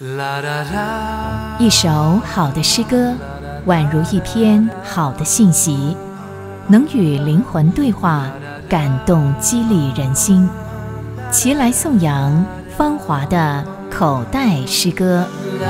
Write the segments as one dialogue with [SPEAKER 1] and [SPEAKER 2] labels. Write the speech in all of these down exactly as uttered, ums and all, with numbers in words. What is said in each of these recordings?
[SPEAKER 1] 一首好的诗歌，宛如一篇好的信息，能与灵魂对话，感动激励人心。齐来颂扬芳华的口袋诗歌。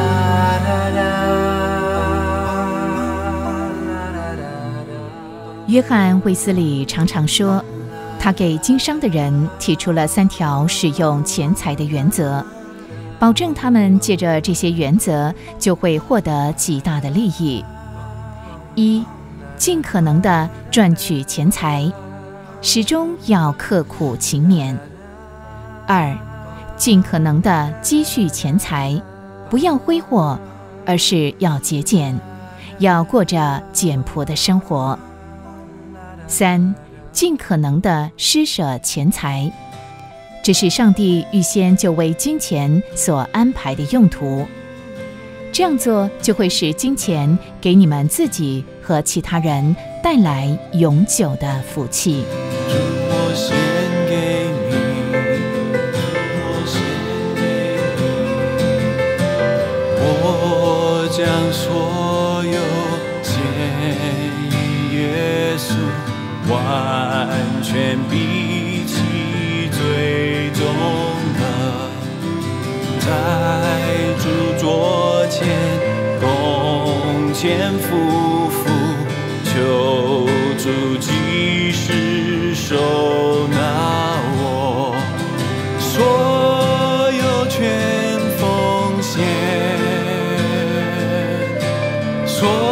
[SPEAKER 1] 约翰·卫斯理常常说，他给经商的人提出了三条使用钱财的原则，保证他们借着这些原则就会获得极大的利益。一，尽可能地赚取钱财，始终要刻苦勤勉。二，尽可能地积蓄钱财，不要挥霍，而是要节俭，要过着简朴的生活。三，尽可能地施舍钱财，这是上帝预先就为金钱所安排的用途。这样做就会使金钱给你们自己和其他人带来永久的福气。
[SPEAKER 2] 主，我献给你，我献给你，我将所有献于耶稣，完全比起最终的，在主桌前恭虔夫妇，求主即时收纳我所有全奉献，所